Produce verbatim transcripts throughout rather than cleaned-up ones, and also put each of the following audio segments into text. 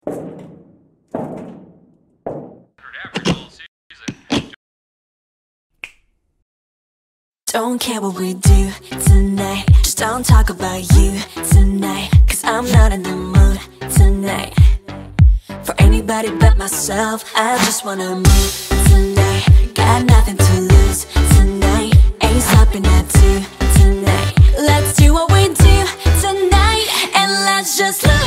Don't care what we do tonight. Just don't talk about you tonight. Cause I'm not in the mood tonight for anybody but myself. I just wanna move tonight. Got nothing to lose tonight. Ain't stopping at two tonight. Let's do what we do tonight. And let's just lose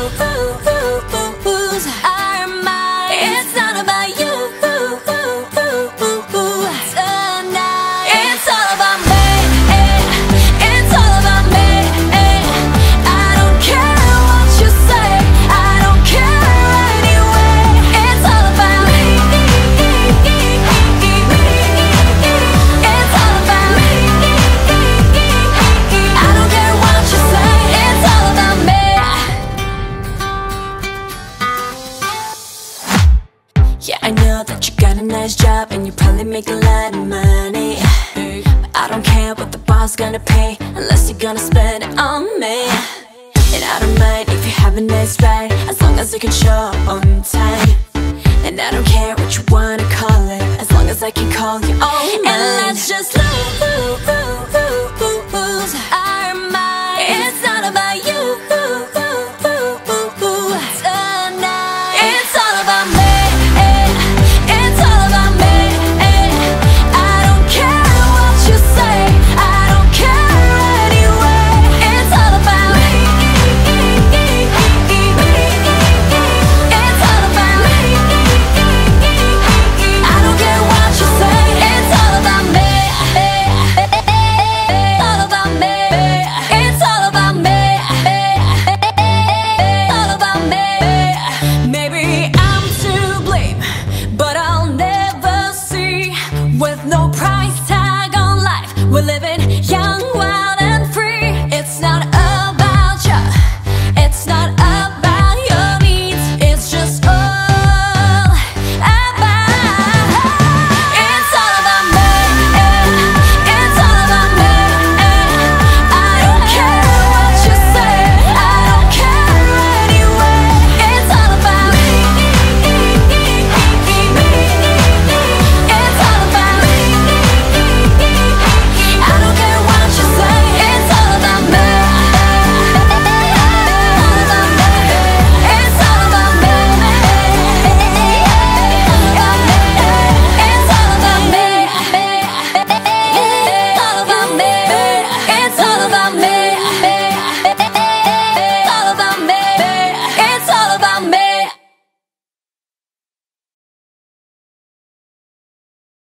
our mind. It's not about you tonight. It's all about me. It's all about me. I don't care what you say. I don't care anyway. It's all about me. It's all about me. I don't care what you say. It's all about me. Yeah, I know that you got a nice job and you probably make a lot of money, but I don't care what the boss gonna pay unless you're gonna spend it on me. And I don't mind if you have a nice ride as long as you can show up on time. And I don't care what you wanna call it as long as I can call you all mine. And let's just lose